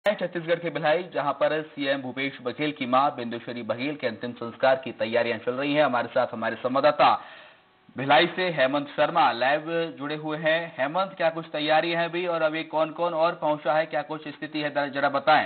छत्तीसगढ़ के भिलाई, जहां पर सीएम भूपेश बघेल की मां बिंदेश्वरी बघेल के अंतिम संस्कार की तैयारियां चल रही हैं। हमारे साथ हमारे संवाददाता भिलाई से हेमंत शर्मा लाइव जुड़े हुए हैं। हेमंत, क्या कुछ तैयारी है अभी और अभी कौन कौन और पहुंचा है, क्या कुछ स्थिति है, जरा बताएं।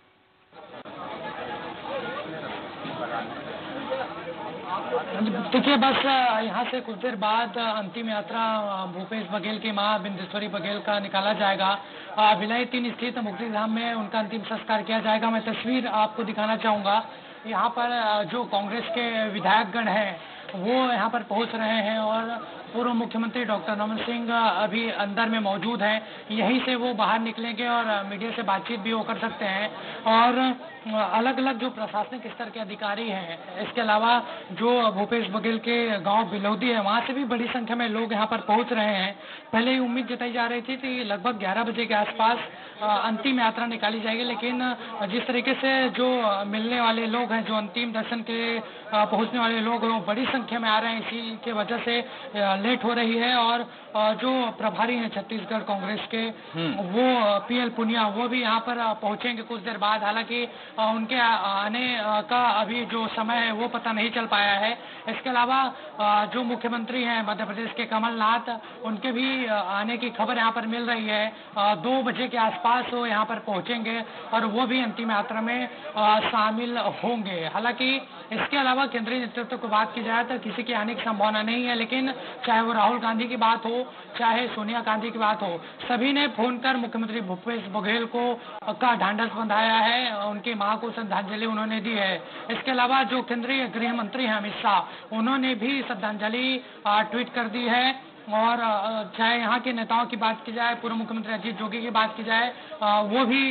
देखिए, बस यहाँ से कुछ देर बाद अंतिम यात्रा भूपेश बघेल की मां बिंदेश्वरी बघेल का निकाला जाएगा। भिलाई 3 स्थित मुक्तिधाम में उनका अंतिम संस्कार किया जाएगा। मैं तस्वीर आपको दिखाना चाहूंगा। यहाँ पर जो कांग्रेस के विधायकगण हैं वो यहाँ पर पहुंच रहे हैं और पूर्व मुख्यमंत्री डॉक्टर रमन सिंह अभी अंदर में मौजूद हैं। यहीं से वो बाहर निकलेंगे और मीडिया से बातचीत भी वो कर सकते हैं। और अलग अलग जो प्रशासनिक स्तर के अधिकारी हैं, इसके अलावा जो भूपेश बघेल के गांव बिलौदी है, वहां से भी बड़ी संख्या में लोग यहां पर पहुंच रहे हैं। पहले ही उम्मीद जताई जा रही थी कि लगभग 11 बजे के आसपास अंतिम यात्रा निकाली जाएगी, लेकिन जिस तरीके से जो मिलने वाले लोग हैं, जो अंतिम दर्शन के पहुंचने वाले लोग हैं, वो बड़ी संख्या में आ रहे हैं, इसी के वजह से लेट हो रही है। और जो प्रभारी हैं छत्तीसगढ़ कांग्रेस के, वो पीएल पुनिया, वो भी यहाँ पर पहुंचेंगे कुछ देर बाद। हालांकि उनके आने का अभी जो समय है वो पता नहीं चल पाया है। इसके अलावा जो मुख्यमंत्री हैं मध्य प्रदेश के कमलनाथ, उनके भी आने की खबर यहाँ पर मिल रही है। 2 बजे के आसपास वो यहाँ पर पहुंचेंगे और वो भी अंतिम यात्रा में शामिल होंगे। हालांकि इसके अलावा केंद्रीय नेतृत्व की बात की जाए तो किसी की आने की संभावना नहीं है, लेकिन चाहे वो राहुल गांधी की बात हो, चाहे सोनिया गांधी की बात हो, सभी ने फोन कर मुख्यमंत्री भूपेश बघेल को का ढांढस बंधाया है। उनकी मां को श्रद्धांजलि उन्होंने दी है। इसके अलावा जो केंद्रीय गृह मंत्री हैं अमित शाह, उन्होंने भी श्रद्धांजलि ट्वीट कर दी है। और चाहे यहाँ के नेताओं की बात की जाए, पूर्व मुख्यमंत्री अजीत जोगी की बात की जाए, वो भी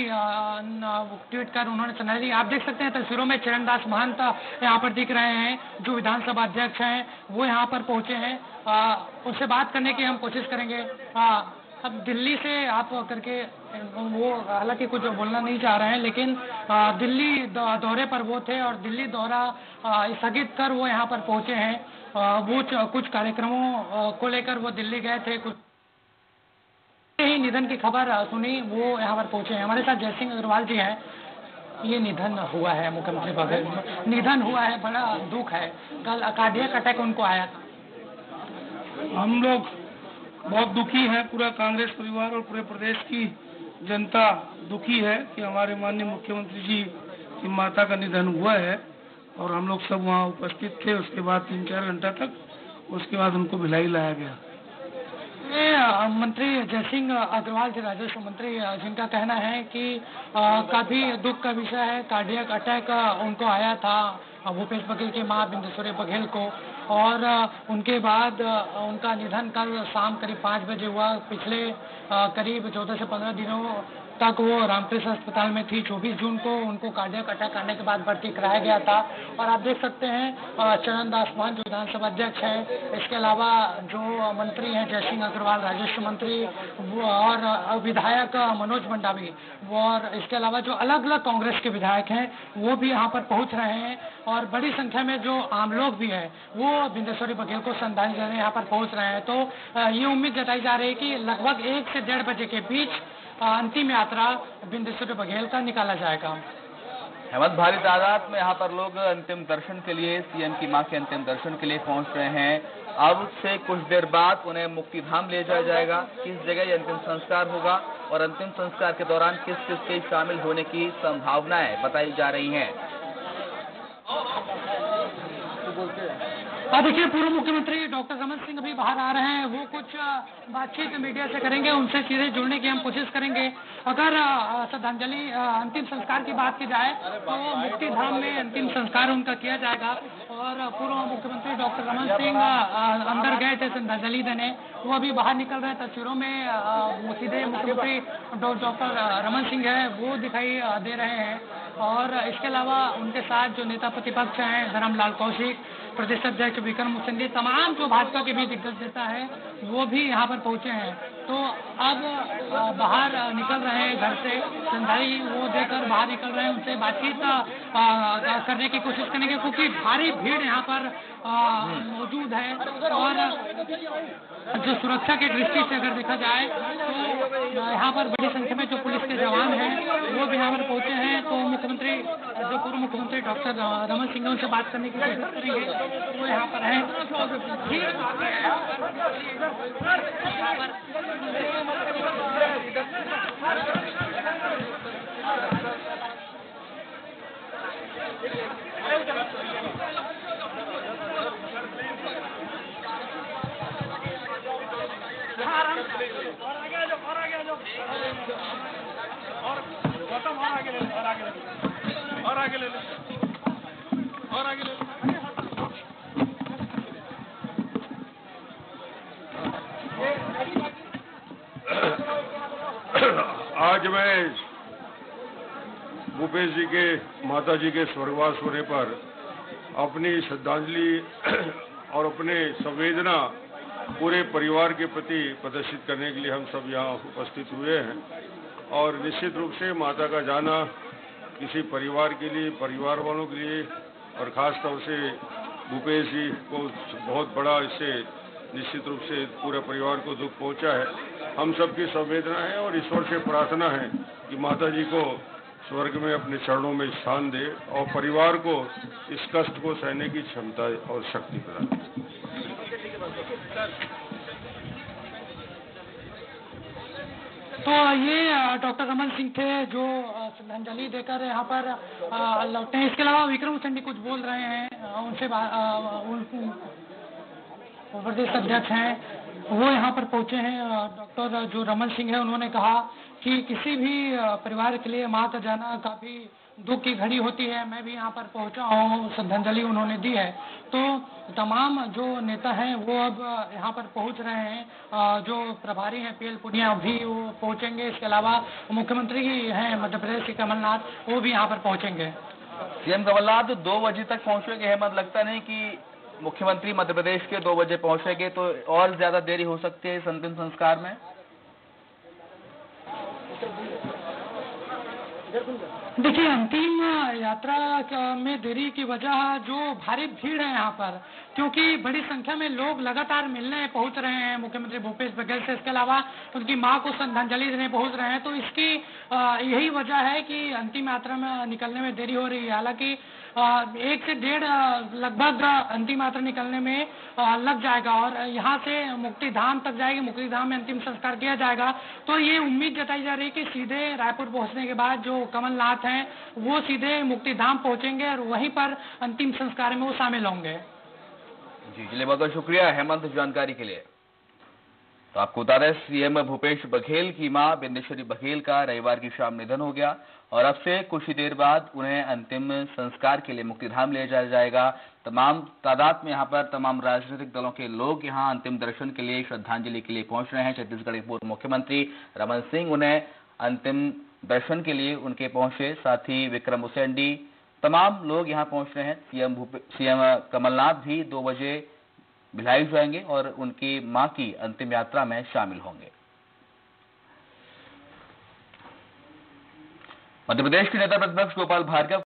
ट्वीट कर उन्होंने श्रद्धांजलि। आप देख सकते हैं तस्वीरों में चरणदास महंत यहाँ पर दिख रहे हैं, जो विधानसभा अध्यक्ष हैं, वो यहाँ पर पहुंचे हैं। उनसे बात करने की हम कोशिश करेंगे। अब दिल्ली से आप करके वो हालांकि कुछ बोलना नहीं चाह रहे हैं, लेकिन दिल्ली दौरे पर वो थे और दिल्ली दौरा स्थगित कर वो यहाँ पर पहुंचे हैं। वो कुछ कार्यक्रमों को लेकर वो दिल्ली गए थे। कुछ ही निधन की खबर सुनी, वो यहाँ पर पहुंचे हैं। हमारे साथ जयसिंह अग्रवाल जी हैं। ये निधन हुआ है, मुख्यमंत्री बघेल निधन हुआ है, बड़ा दुख है। कल कार्डियक अटैक उनको आया था। हम लोग बहुत दुखी हैं, पूरा कांग्रेस परिवार और पूरे प्रदेश की जनता दुखी है कि हमारे माननीय मुख्यमंत्री जी की माता का निधन हुआ है और हम लोग सब वहाँ उपस्थित थे। उसके बाद 3-4 घंटा तक, उसके बाद उनको भिलाई लाया गया। मंत्री जयसिंह अग्रवाल जी, राजस्व मंत्री, जिनका कहना है कि काफी दुख का विषय है, कार्डियक अटैक उनको आया था भूपेश बघेल की मां बिंदेश्वरी बघेल को, और उनके बाद उनका निधन कल शाम करीब 5 बजे हुआ। पिछले करीब 14 से 15 दिनों तक वो रामकृष्ण अस्पताल में थी। 24 जून को उनको कार्डियक अटैक आने के बाद भर्ती कराया गया था। और आप देख सकते हैं चरणदास महंत जो विधानसभा अध्यक्ष हैं, इसके अलावा जो मंत्री हैं जयसिंह अग्रवाल राजस्व मंत्री, और विधायक मनोज मंडावी, और इसके अलावा जो अलग अलग कांग्रेस के विधायक हैं वो भी यहाँ पर पहुंच रहे हैं। और बड़ी संख्या में जो आम लोग भी हैं वो बिंदेश्वरी बघेल को श्रद्धांजलि देने यहाँ पर पहुंच रहे हैं। तो ये उम्मीद जताई जा रही है कि लगभग 1 से 1:30 बजे के बीच अंतिम यात्रा बिंदेश्वरी बघेल का निकाला जाएगा। हेमंत, भारी तादाद में यहाँ पर लोग अंतिम दर्शन के लिए, सीएम की मां के अंतिम दर्शन के लिए पहुंच रहे हैं। अब से कुछ देर बाद उन्हें मुक्तिधाम ले जाया जाएगा। किस जगह ये अंतिम संस्कार होगा और अंतिम संस्कार के दौरान किस किस के शामिल होने की संभावनाएं बताई जा रही हैं। देखिए, पूर्व मुख्यमंत्री डॉक्टर रमन सिंह अभी बाहर आ रहे हैं। वो कुछ बातचीत मीडिया से करेंगे, उनसे सीधे जुड़ने की हम कोशिश करेंगे। अगर श्रद्धांजलि अंतिम संस्कार की बात की जाए तो मुक्तिधाम में अंतिम संस्कार उनका किया जाएगा। और पूर्व मुख्यमंत्री डॉक्टर रमन सिंह अंदर गए थे श्रद्धांजलि देने, वो अभी बाहर निकल रहे हैं। तस्वीरों में सीधे मुख्यमंत्री डॉक्टर रमन सिंह है वो दिखाई दे रहे हैं। और इसके अलावा उनके साथ जो नेता प्रतिपक्ष हैं धर्मलाल कौशिक, प्रदेश अध्यक्ष विक्रम उसेंडी, तमाम जो भाजपा के भी दिग्गज नेता है वो भी यहाँ पर पहुंचे हैं। तो अब बाहर निकल रहे हैं घर से, श्रद्धांजलि वो देकर बाहर निकल रहे हैं, उनसे बातचीत करने की कोशिश करेंगे, क्योंकि भारी भीड़ यहाँ पर मौजूद है। और जो सुरक्षा की दृष्टि से अगर देखा जाए तो यहाँ पर बड़ी संख्या में जो पुलिस के जवान हैं वो भी यहाँ पर पहुंचे हैं। तो मुख्यमंत्री, जो पूर्व मुख्यमंत्री डॉक्टर रमन सिंह उनसे बात करने की कोशिश करेंगे, वो यहाँ पर हैं। आज मैं भूपेश जी के माता जी के स्वर्गवास होने पर अपनी श्रद्धांजलि और अपने संवेदना पूरे परिवार के प्रति प्रदर्शित करने के लिए हम सब यहाँ उपस्थित हुए हैं। और निश्चित रूप से माता का जाना किसी परिवार के लिए, परिवार वालों के लिए और ख़ास तौर से भूपेश जी को बहुत बड़ा इससे निश्चित रूप से पूरे परिवार को दुख पहुंचा है। हम सबकी संवेदना है और ईश्वर से प्रार्थना है कि माता जी को स्वर्ग में अपने चरणों में स्थान दे और परिवार को इस कष्ट को सहने की क्षमता और शक्ति प्रदान करे। तो ये डॉक्टर रमन सिंह थे जो श्रद्धांजलि देकर यहाँ पर लौटे हैं। इसके अलावा विक्रम उसेंडी कुछ बोल रहे हैं, उनसे प्रदेश अध्यक्ष हैं वो यहाँ पर पहुंचे हैं। डॉक्टर जो रमन सिंह है उन्होंने कहा कि किसी भी परिवार के लिए मां का जाना काफी दुख की घड़ी होती है। मैं भी यहाँ पर पहुंचा हूँ, श्रद्धांजलि उन्होंने दी है। तो तमाम जो नेता हैं वो अब यहाँ पर पहुंच रहे हैं। जो प्रभारी हैं पीएल पुनिया भी वो पहुंचेंगे। इसके अलावा मुख्यमंत्री हैं मध्य प्रदेश के कमलनाथ, वो भी यहाँ पर पहुंचेंगे। सीएम कमलनाथ 2 बजे तक पहुंचेंगे। हेमंत, लगता नहीं कि मुख्यमंत्री मध्य प्रदेश के 2 बजे पहुंचेंगे तो और ज्यादा देरी हो सकती है इस अंतिम संस्कार में? देखिए, अंतिम यात्रा में देरी की वजह जो भारी भीड़ है यहाँ पर, क्योंकि बड़ी संख्या में लोग लगातार मिलने पहुंच रहे हैं मुख्यमंत्री भूपेश बघेल से। इसके अलावा उनकी मां को श्रद्धांजलि देने पहुंच रहे हैं। तो इसकी यही वजह है कि अंतिम यात्रा में निकलने में देरी हो रही है। हालांकि 1 से 1.5 लगभग अंतिम यात्रा निकलने में लग जाएगा और यहाँ से मुक्तिधाम तक जाएगी। मुक्तिधाम में अंतिम संस्कार किया जाएगा। तो ये उम्मीद जताई जा रही है कि सीधे रायपुर पहुंचने के बाद जो कमलनाथ हैं वो सीधे मुक्तिधाम पहुंचेंगे और वहीं पर अंतिम संस्कार में वो शामिल होंगे। जी, चलिए, बहुत बहुत शुक्रिया हेमंत जानकारी के लिए। तो आपको बता दें, सीएम भूपेश बघेल की मां बिंदेश्वरी बघेल का रविवार की शाम निधन हो गया और अब से कुछ ही देर बाद उन्हें अंतिम संस्कार के लिए मुक्तिधाम ले जाया जाएगा। तमाम तादाद में यहाँ पर तमाम राजनीतिक दलों के लोग यहाँ अंतिम दर्शन के लिए, श्रद्धांजलि के लिए पहुंच रहे हैं। छत्तीसगढ़ के पूर्व मुख्यमंत्री रमन सिंह उन्हें अंतिम दर्शन के लिए उनके पहुंचे, साथ ही विक्रम उसेंडी, तमाम लोग यहाँ पहुंच रहे हैं। सीएम कमलनाथ भी 2 बजे भिलाई जाएंगे और उनकी मां की अंतिम यात्रा में शामिल होंगे। मध्य प्रदेश के नेता प्रतिपक्ष गोपाल भार्गव